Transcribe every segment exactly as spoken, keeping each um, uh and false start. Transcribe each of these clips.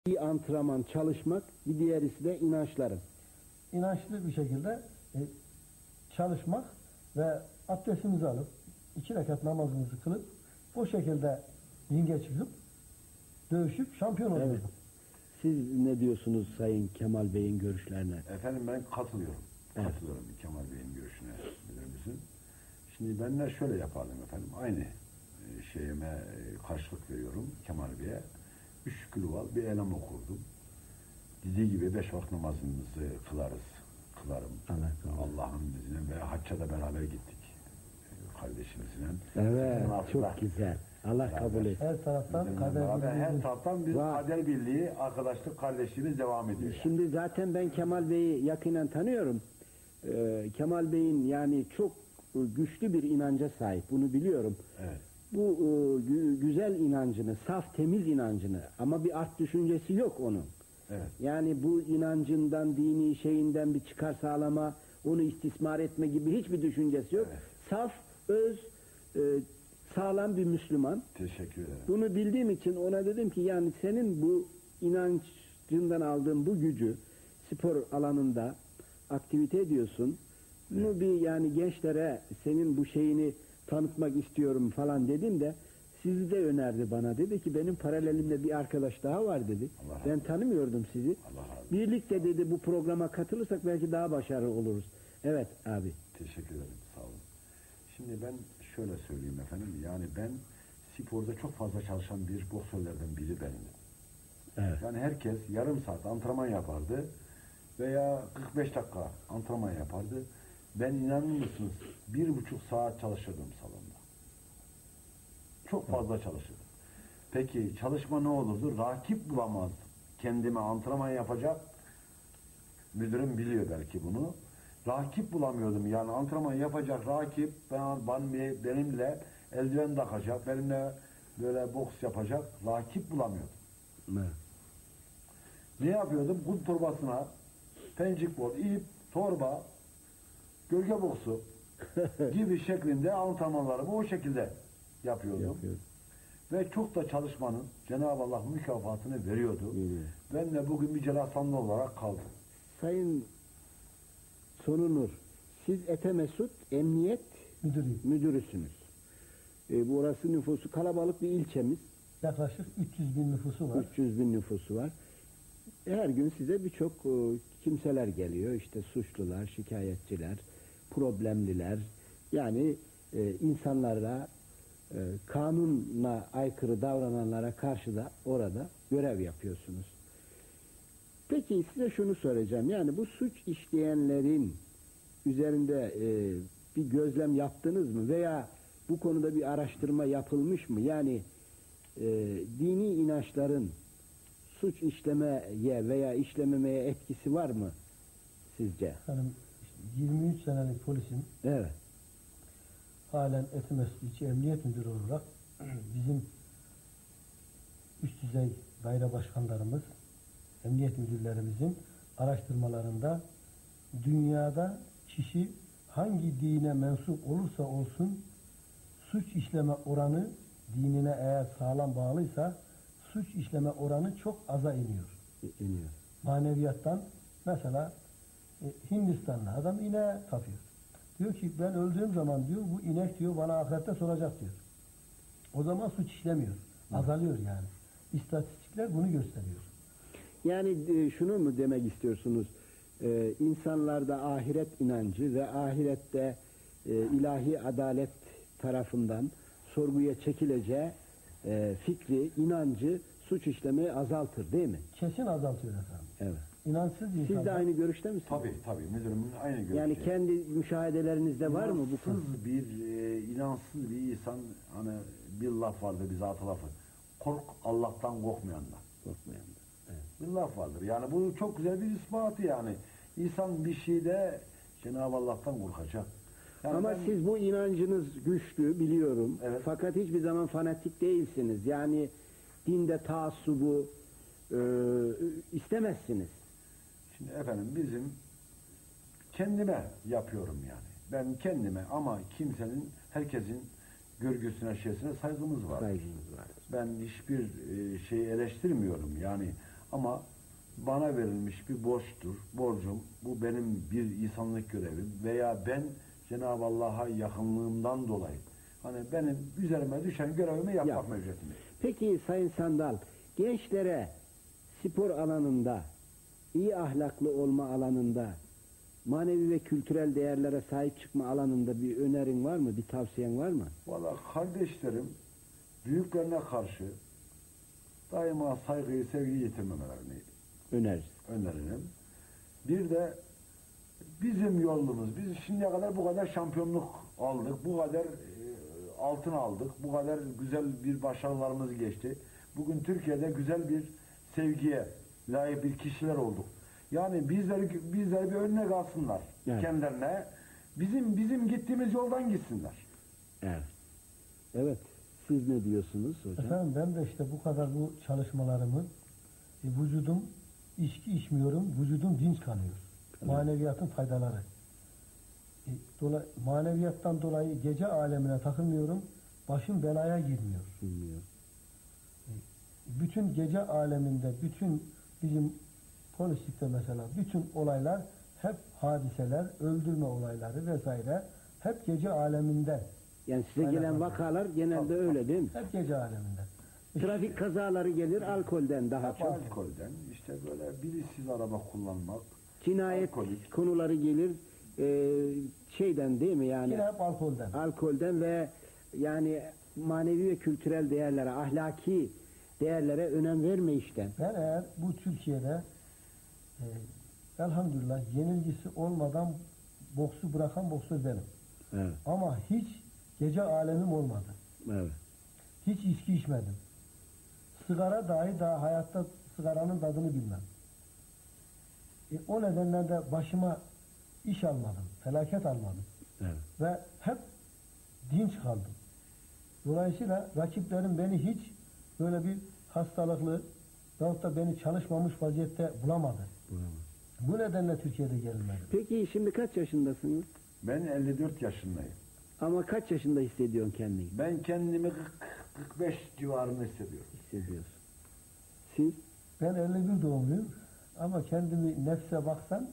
İyi antrenman, çalışmak, bir diğerisi de inançlarım. İnançlı bir şekilde e, çalışmak ve abdestimizi alıp iki rekat namazımızı kılıp bu şekilde ringe çıkıp dövüşüp şampiyon oluyorduk. Evet. Siz ne diyorsunuz Sayın Kemal Bey'in görüşlerine? Efendim ben katılıyorum. Evet. Katılıyorum Kemal Bey'in görüşüne, müdürümüzün. Şimdi ben de şöyle yapardım efendim. Aynı e, şeyime e, karşılık veriyorum Kemal Bey'e. Üç kilo bir elem okurdum. Dediği gibi beş vakit namazımızı kılarız. Kılarım. Allah'ın izniyle ve hacca da beraber gittik. E, kardeşimizle. Evet, Altında, çok güzel. Allah kabul etsin. Her taraftan Bizimle kader beraber her birliği. taraftan bir Var. kader birliği, arkadaşlık, kardeşliğimiz devam ediyor. Yani. Şimdi zaten ben Kemal Bey'i yakinen tanıyorum. Ee, Kemal Bey'in yani çok e, güçlü bir inanca sahip. Bunu biliyorum. Evet. Bu e, gü- güzel inancını, saf temiz inancını ama bir art düşüncesi yok onun. Evet. Yani bu inancından, dini şeyinden bir çıkar sağlama, onu istismar etme gibi hiçbir düşüncesi yok. Evet. Saf, öz, e, sağlam bir Müslüman. Teşekkür ederim. Bunu bildiğim için ona dedim ki yani senin bu inancından aldığın bu gücü spor alanında aktivite ediyorsun. Bunu Evet. bir yani gençlere senin bu şeyini tanıtmak istiyorum falan dedim de sizi de önerdi bana. Dedi ki benim paralelimde bir arkadaş daha var dedi. Allah razı Ben olsun. tanımıyordum sizi. Allah razı olsun. Birlikte dedi bu programa katılırsak belki daha başarılı oluruz. Evet abi. Teşekkür ederim. Sağ olun. Şimdi ben şöyle söyleyeyim efendim. Yani ben sporda çok fazla çalışan bir boksörlerden biri benim. Evet. Yani herkes yarım saat antrenman yapardı veya kırk beş dakika antrenman yapardı. Ben inanır mısınız bir buçuk saat çalışırdım salonda. Çok fazla çalışırdım. Peki çalışma ne olurdu? Rakip bulamazdım. Kendime antrenman yapacak müdürüm biliyor belki bunu. Rakip bulamıyordum. Yani antrenman yapacak rakip ben, ben benimle eldiven takacak, benimle böyle boks yapacak rakip bulamıyordum. Evet. Ne yapıyordum? Kum torbasına pencik bol, ip, torba, gölge boksu gibi şeklinde antrenmanlarımı o şekilde yapıyordum. Yapıyorum. Ve çok da çalışmanın Cenab-ı Allah mükafatını veriyordu. Veriyor. Ben de bugün bir Celasanlı olarak kaldım. Sayın Sonu Nur, siz Ete Mesut Emniyet Müdürüyüm. Müdürüsünüz. E, burası nüfusu kalabalık bir ilçemiz. Yaklaşık üç yüz bin nüfusu var. üç yüz bin nüfusu var. Her gün size birçok e, kimseler geliyor. İşte suçlular, şikayetçiler, problemliler. Yani e, insanlara, e, kanuna aykırı davrananlara karşı da orada görev yapıyorsunuz. Peki size şunu soracağım. Yani bu suç işleyenlerin üzerinde e, bir gözlem yaptınız mı? Veya bu konuda bir araştırma yapılmış mı? Yani e, dini inançların suç işlemeye veya işlememeye etkisi var mı sizce? Efendim, işte yirmi üç senelik polisim. Evet. Halen Eti Mesut İlçe Emniyet Müdürü olarak bizim üst düzey daire başkanlarımız, emniyet müdürlerimizin araştırmalarında dünyada kişi hangi dine mensup olursa olsun suç işleme oranı dinine eğer sağlam bağlıysa suç işleme oranı çok aza iniyor. İniyor. Maneviyattan mesela e, Hindistanlı adam ineğe tapıyor. Diyor ki ben öldüğüm zaman diyor bu inek diyor bana ahirette soracak diyor. O zaman suç işlemiyor. Azalıyor yani. İstatistikler bunu gösteriyor. Yani e, şunu mu demek istiyorsunuz? E, insanlarda ahiret inancı ve ahirette e, ilahi adalet tarafından sorguya çekileceği e, fikri, inancı suç işlemeyi azaltır değil mi? Kesin azaltıyor efendim. Evet. İnançsız insanlar. Siz de aynı görüşte misiniz? Tabii tabii müdürümün aynı görüşü. Yani kendi müşahedelerinizde var mı bu konu? İnansız bir, e, inansız bir insan hani bir laf vardır, bir zatı lafı. Kork Allah'tan korkmayanlar. Korkmayan da. Evet. Bir laf vardır. Yani bu çok güzel bir ispatı yani. İnsan bir şeyde Cenab-ı Allah'tan korkacak. Yani Ama ben- siz bu inancınız güçlü biliyorum. Evet. Fakat hiçbir zaman fanatik değilsiniz. Yani dinde taassubu e, istemezsiniz. Şimdi efendim bizim kendime yapıyorum yani. Ben kendime ama kimsenin, herkesin görgüsüne, şeysine saygımız var. Saygınız var. Ben hiçbir e, şeyi eleştirmiyorum yani. Ama bana verilmiş bir borçtur, borcum. Bu benim bir insanlık görevim veya ben Cenab-ı Allah'a yakınlığımdan dolayı hani benim üzerime düşen görevimi yapmak Yap. mecburiyetindeyim. Peki Sayın Sandal, gençlere spor alanında, iyi ahlaklı olma alanında, manevi ve kültürel değerlere sahip çıkma alanında bir önerin var mı, bir tavsiyen var mı? Valla kardeşlerim büyüklerine karşı daima saygıyı, sevgiyi yitirmemelerini Öneririz. öneririm. Bir de bizim yolumuz, biz şimdiye kadar bu kadar şampiyonluk aldık, bu kadar e, altın aldık, bu kadar güzel bir başarılarımız geçti. Bugün Türkiye'de güzel bir sevgiye layık bir kişiler olduk. Yani bizleri bizleri bir örnek alsınlar Evet. kendilerine. Bizim bizim gittiğimiz yoldan gitsinler. Evet. Evet. Siz ne diyorsunuz hocam? Efendim ben de işte bu kadar bu çalışmalarımı e, vücudum içki içmiyorum, vücudum dinç kalıyor. Maneviyatın faydaları. E, dola, maneviyattan dolayı gece alemine takılmıyorum, başım belaya girmiyor. Bilmiyorum. E, bütün gece aleminde, bütün bizim polislikte mesela bütün olaylar hep hadiseler, öldürme olayları vesaire hep gece aleminde. Yani size Aynen, gelen aynen. vakalar genelde Tabii, öyle değil mi? Hep gece aleminde. İşte- Trafik kazaları gelir alkolden daha Hep çok. alkolden, işte böyle bilinçsiz araba kullanmak, Cinayet alkolik. konuları gelir e, şeyden değil mi yani? Yine hep alkolden. Alkolden ve yani manevi ve kültürel değerlere, ahlaki değerlere önem vermeyişten. Ben eğer bu Türkiye'de e, elhamdülillah yenilgisi olmadan boksu bırakan boksör benim. Evet, Ama hiç gece alemim olmadı. evet. Hiç içki içmedim. Sigara dahi daha hayatta sigaranın tadını bilmem. E, o nedenle de başıma iş almadım, felaket almadım. Evet. Ve hep dinç kaldım. Dolayısıyla rakiplerim beni hiç böyle bir hastalıklı veyahut da beni çalışmamış vaziyette bulamadı. Bravo. Bu nedenle Türkiye'de gelinmedi. Peki şimdi kaç yaşındasınız? Ben elli dört yaşındayım. Ama kaç yaşında hissediyorsun kendini? Ben kendimi kırk kırk beş civarında hissediyorum. Hissediyorsun. Siz? Ben elli bir doğumluyum ama kendimi nefse baksan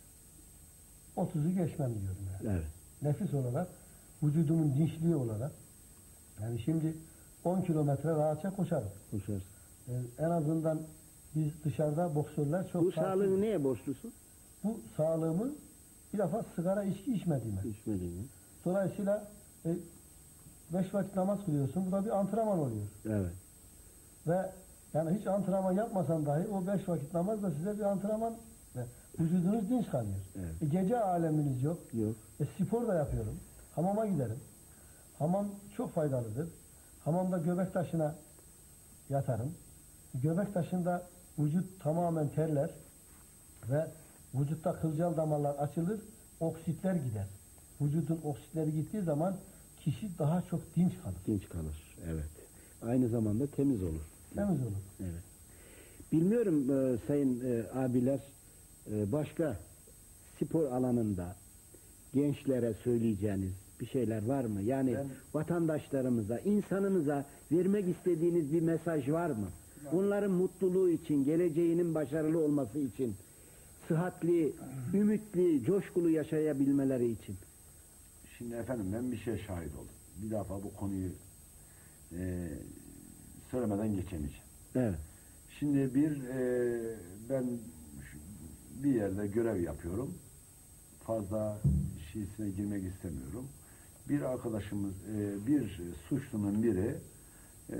otuzu geçmem diyorum yani. Evet. Nefis olarak, vücudumun dinçliği olarak. Yani şimdi on kilometre rahatça koşarım. Koşarsın. Ee, en azından biz dışarıda boksörler çok Bu sakin- sağlığını neye borçlusun? Bu sağlığımı bir defa sigara içki içmediğime. İçmediğini. Dolayısıyla e, beş vakit namaz kılıyorsun. Bu da bir antrenman oluyor. Evet. Ve yani hiç antrenman yapmasan dahi o beş vakit namaz da size bir antrenman ve vücudunuz dinç kalıyor. Evet. E, gece aleminiz yok. Yok. E, spor da yapıyorum. Hamama giderim. Hamam çok faydalıdır. Hamamda göbek taşına yatarım. Göbek taşında vücut tamamen terler ve vücutta kılcal damarlar açılır, oksitler gider. Vücudun oksitleri gittiği zaman kişi daha çok dinç kalır. Dinç kalır. Evet. Aynı zamanda temiz olur. Temiz olur. Evet. Bilmiyorum e, sayın e, abiler e, başka spor alanında gençlere söyleyeceğiniz bir şeyler var mı? Yani Ben- vatandaşlarımıza, insanımıza vermek istediğiniz bir mesaj var mı? Onların mutluluğu için, geleceğinin başarılı olması için, sıhhatli, ümitli, coşkulu yaşayabilmeleri için. Şimdi efendim ben bir şeye şahit oldum. Bir defa bu konuyu e, söylemeden geçemeyeceğim. Evet. Şimdi bir e, ben şu- bir yerde görev yapıyorum. Fazla şiisine girmek istemiyorum. Bir arkadaşımız, e, bir suçlunun biri e,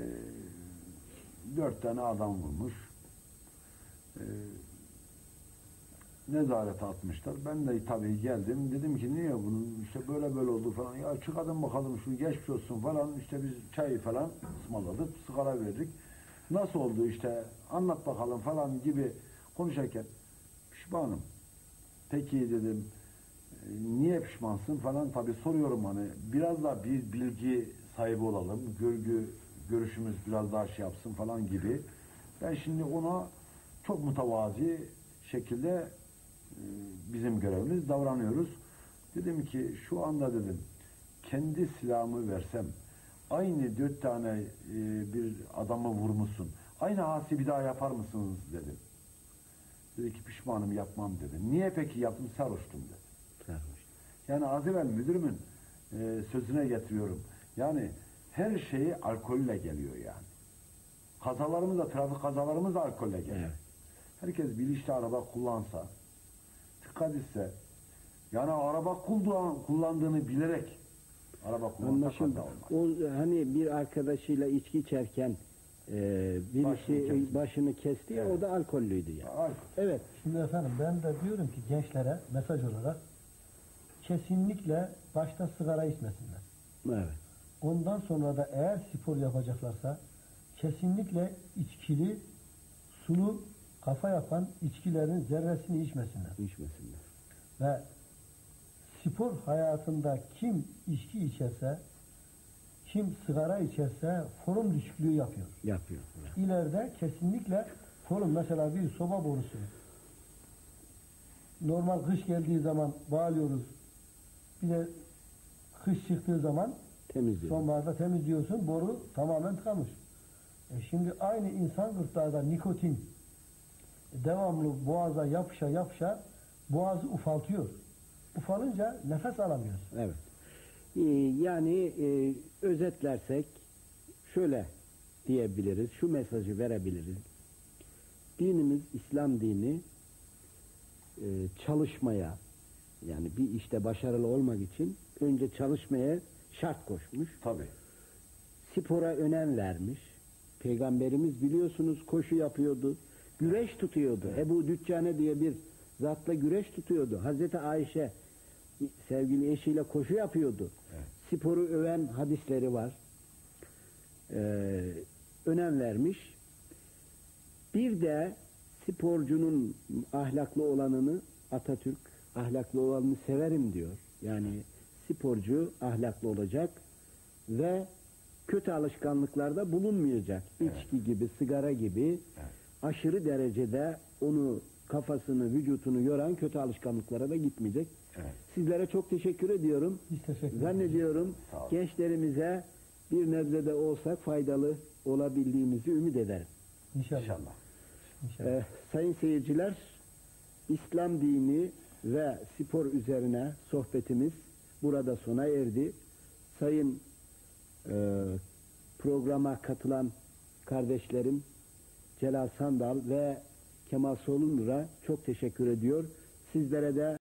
dört tane adam vurmuş. E, nezarete atmışlar. Ben de tabii geldim. Dedim ki niye bunun işte böyle böyle oldu falan. Ya çıkalım bakalım şu geçmiş olsun falan. İşte biz çay falan ısmarladık. Sigara verdik. Nasıl oldu işte anlat bakalım falan gibi konuşarken pişmanım. Peki dedim "e, niye pişmansın falan tabii soruyorum hani biraz daha bir bilgi sahibi olalım. Görgü görüşümüz biraz daha şey yapsın falan gibi. Ben şimdi ona çok mütevazi şekilde e, bizim görevimiz davranıyoruz. Dedim ki şu anda dedim kendi silahımı versem aynı dört tane e, bir adamı vurmuşsun. Aynı hasi bir daha yapar mısınız dedim. pişmanım, yapmam dedi. Niye peki yaptım? Sarhoştum dedi. Sarhoş. Yani az evvel müdürümün e, sözüne getiriyorum. Yani her şeyi alkolle geliyor yani. Kazalarımız da, trafik kazalarımız da alkolle geliyor. Evet. Herkes bilinçli araba kullansa, dikkat etse, yani araba kullan- kullandığını bilerek araba kullansa Anlaşıldı. kaza olmaz. O hani bir arkadaşıyla içki içerken e, Başını birisi kesti. başını kesti ya, Evet. o da alkollüydü yani. Alkol. Evet. Şimdi efendim ben de diyorum ki gençlere mesaj olarak kesinlikle başta sigara içmesinler. Evet. Ondan sonra da eğer spor yapacaklarsa kesinlikle içkili, sulu, kafa yapan içkilerin zerresini içmesinler. İçmesinler. Ve spor hayatında kim içki içerse, kim sigara içerse form düşüklüğü yapıyor. Yapıyor. İleride kesinlikle form, mesela bir soba borusu. Normal kış geldiği zaman bağlıyoruz. Bir de kış çıktığı zaman Temizliyor. sonbaharda temizliyorsun, boru tamamen tıkamış. E şimdi aynı insan gırtlağında nikotin devamlı boğaza yapışa yapışa boğazı ufaltıyor. Ufalınca nefes alamıyoruz. Evet. Ee, yani e, özetlersek şöyle diyebiliriz, şu mesajı verebiliriz. Dinimiz, İslam dini e, çalışmaya, yani bir işte başarılı olmak için önce çalışmaya şart koşmuş. Tabii. Spora önem vermiş. Peygamberimiz biliyorsunuz koşu yapıyordu. Güreş tutuyordu. Ebu Düccane diye bir zatla güreş tutuyordu. Hazreti Ayşe sevgili eşiyle koşu yapıyordu. Evet. Sporu öven hadisleri var. Ee, önem vermiş. Bir de sporcunun ahlaklı olanını, Atatürk ahlaklı olanını severim diyor. Yani sporcu ahlaklı olacak ve kötü alışkanlıklarda bulunmayacak. Evet. İçki gibi, sigara gibi Evet. aşırı derecede onu, kafasını, vücutunu yoran kötü alışkanlıklara da gitmeyecek. Evet. Sizlere çok teşekkür ediyorum. Biz teşekkür ederiz. Zannediyorum Sağ olun. gençlerimize bir nebze de olsak faydalı olabildiğimizi ümit ederim. İnşallah. İnşallah. İnşallah. Ee, sayın seyirciler, İslam dini ve spor üzerine sohbetimiz burada sona erdi. Sayın e, programa katılan kardeşlerim Celal Sandal ve Kemal Solunur'a çok teşekkür ediyor. Sizlere de